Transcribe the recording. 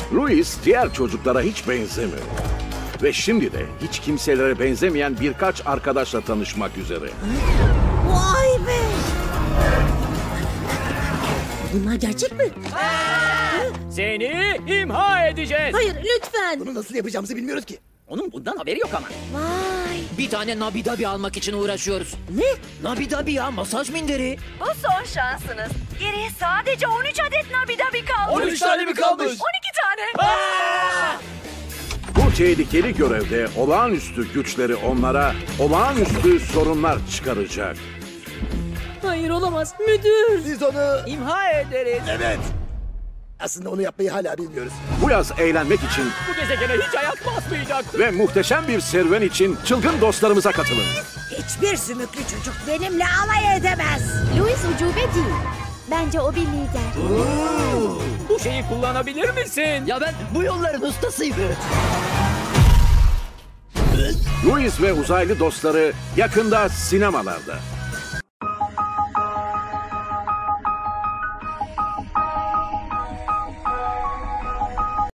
Louis diğer çocuklara hiç benzemiyor. Ve şimdi de hiç kimselere benzemeyen birkaç arkadaşla tanışmak üzere. Vay be! Bunlar gerçek mi? Seni imha edeceğiz. Hayır, lütfen. Bunu nasıl yapacağımızı bilmiyoruz ki. Onun bundan haberi yok ama. Vay! Bir tane Nabidabi almak için uğraşıyoruz. Ne? Nabidabi ya, masaj minderi. Bu son şansınız. Geriye sadece 13 adet Nabidabi kaldı. 13 tane mi kalmış? 12 tane. Bu tehlikeli görevde olağanüstü güçleri onlara olağanüstü sorunlar çıkaracak. Hayır, olamaz. Müdür! Biz onu... İmha ederiz. Evet. Aslında onu yapmayı hala bilmiyoruz. Bu yaz eğlenmek için Bu gezegene hiç ayak basmayacaktı. ve muhteşem bir serüven için çılgın dostlarımıza katılın. Hiçbir sümüklü çocuk benimle alay edemez. Louis ucube değil. Bence o bir lider. Bu şeyi kullanabilir misin? Ya ben bu yolların ustasıyım. Louis ve uzaylı dostları yakında sinemalarda.